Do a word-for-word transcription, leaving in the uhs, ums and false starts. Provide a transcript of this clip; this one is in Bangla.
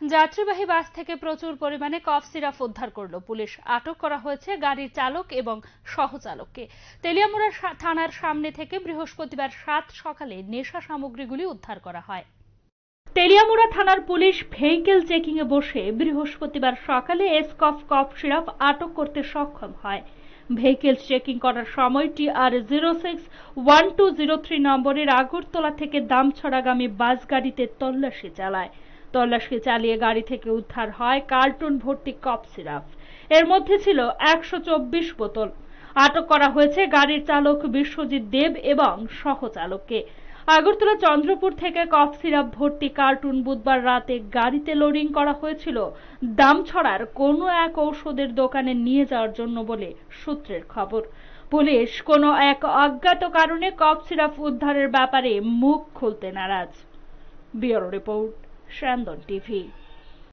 যাত্রীবাহী বাস থেকে প্রচুর পরিমাণে কফ সিরাপ উদ্ধার করল পুলিশ। আটক করা হয়েছে গাড়ির চালক এবং সহচালককে। তেলিয়ামুড়া থানার সামনে থেকে বৃহস্পতিবার সাত সকালে নেশা সামগ্রীগুলি উদ্ধার করা হয়। তেলিয়ামুড়া থানার পুলিশ ভেহিকেল চেকিং এ বসে বৃহস্পতিবার সকালে এসকফ কফ সিরাপ আটক করতে সক্ষম হয়। ভেহিকেল চেকিং করার সময় T R zero six one two zero three নম্বরের আগরতলা থেকে দামছড়াগামী বাস গাড়িতে তল্লাশি চালায়। তল্লাশি চালিয়ে গাড়ি থেকে উদ্ধার হয় কার্টুন ভর্তি কফ সিরাপ। এর মধ্যে ছিল একশো চব্বিশ বোতল। আটক করা হয়েছে গাড়ির চালক বিশ্বজিৎ দেব এবং সহচালককে। আগরতলা চন্দ্রপুর থেকে কফ সিরাপ ভর্তি কার্টুন বুধবার রাতে গাড়িতে লোডিং করা হয়েছিল দামছড়ার কোনো এক ঔষধের দোকানে নিয়ে যাওয়ার জন্য বলে সূত্রের খবর। পুলিশ কোনো এক অজ্ঞাত কারণে কফ সিরাপ উদ্ধারের ব্যাপারে মুখ খুলতে নারাজ। Bureau report, Syandan TV.